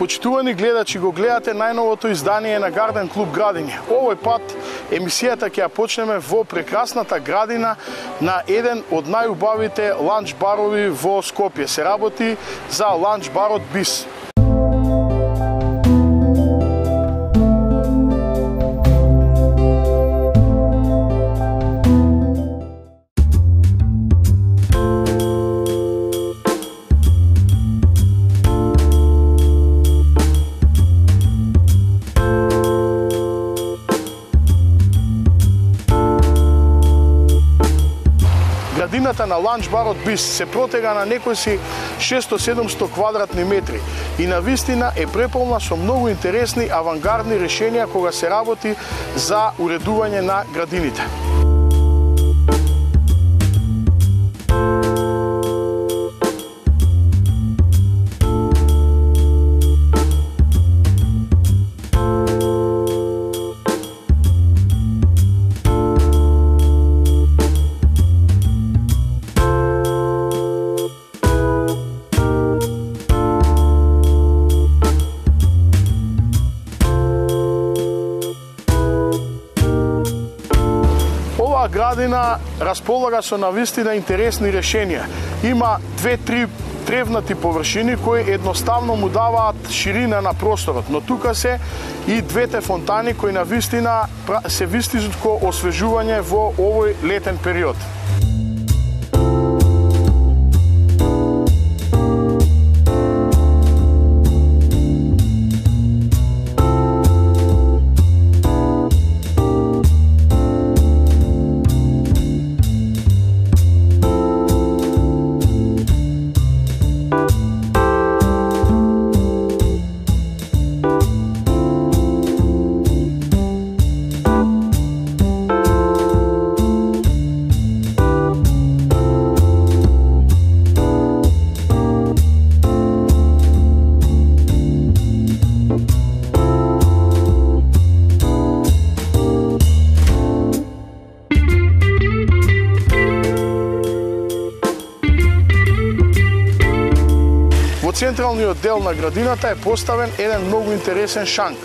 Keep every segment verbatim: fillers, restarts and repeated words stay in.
Почитувани гледачи, го гледате најновото издание на Гарден клуб Градиње. Овој пат емисијата ќе ја почнеме во прекрасната градина на еден од најубавите ланч барови во Скопје. Се работи за ланч барот Бис. Градината на ланч барот Бис се протега на некои си шесто до седумсто квадратни метри и на вистина е преполна со многу интересни авангардни решенија кога се работи за уредување на градините. Градина располага со навистина интересни решенија. Има две-три тревнати површини кои едноставно му даваат ширина на просторот, но тука се и двете фонтани кои навистина се вистинско освежување во овој летен период. Во централниот дел на градината е поставен еден многу интересен шанк.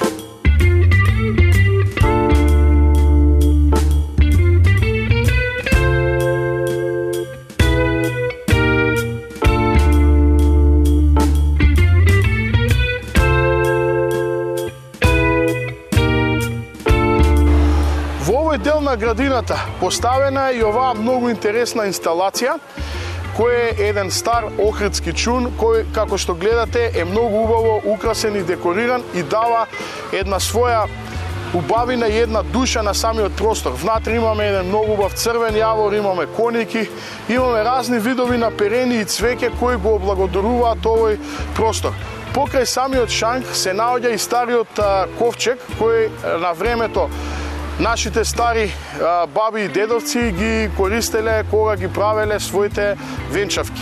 Во овој дел на градината поставена е и оваа многу интересна инсталација, кој е еден стар охридски чун, кој, како што гледате, е многу убаво украсен и декориран и дава една своја убавина и една душа на самиот простор. Внатре имаме еден многу убав црвен јавор, имаме коники, имаме разни видови на перени и цвеќе кои го облагодаруваат овој простор. Покрај самиот шанк се наоѓа и стариот а, ковчег, кој на времето нашите стари а, баби и дедовци ги користеле кога ги правеле своите венчавки.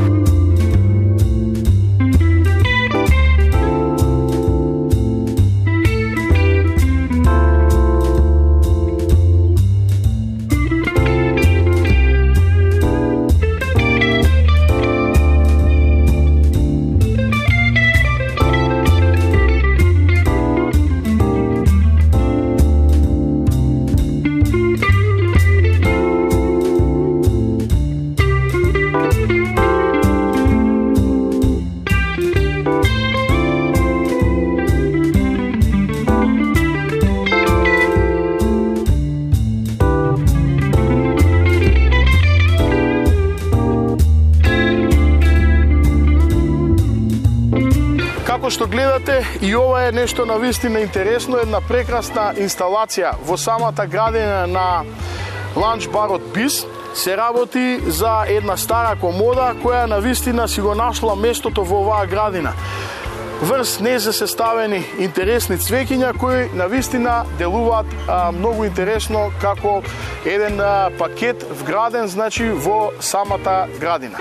Како што гледате, и ова е нешто навистина интересно, една прекрасна инсталација во самата градина на ланч барот Бис. Се работи за една стара комода која навистина си го нашла местото во оваа градина. Врз незе се ставени интересни цвеќиња кои навистина делуваат а, многу интересно како еден а, пакет вграден, значи, во самата градина.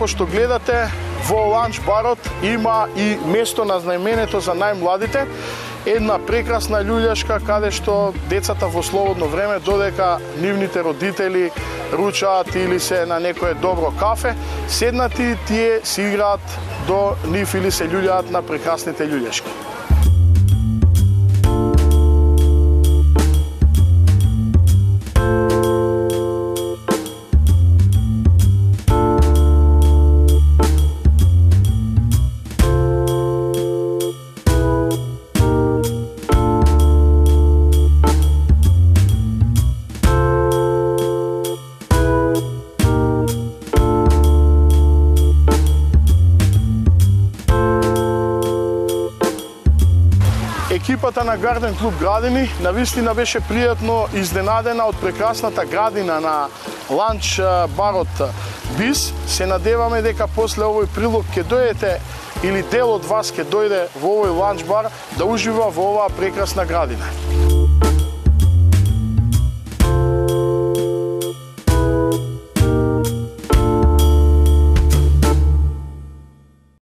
што гледате, во ланч барот има и место на знаменето за најмладите, една прекрасна љуѓашка каде што децата во слободно време, додека нивните родители ручаат или се на некое добро кафе, седнати тие си играат до нив или се љуѓаат на прекрасните љуѓашки. Екипата на Гарден клуб Градини навистина беше пријатно изненадена од прекрасната градина на ланч барот Бис. Се надеваме дека после овој прилог ќе дојдете или дел од вас ќе дојде во овој ланч бар да ужива во оваа прекрасна градина.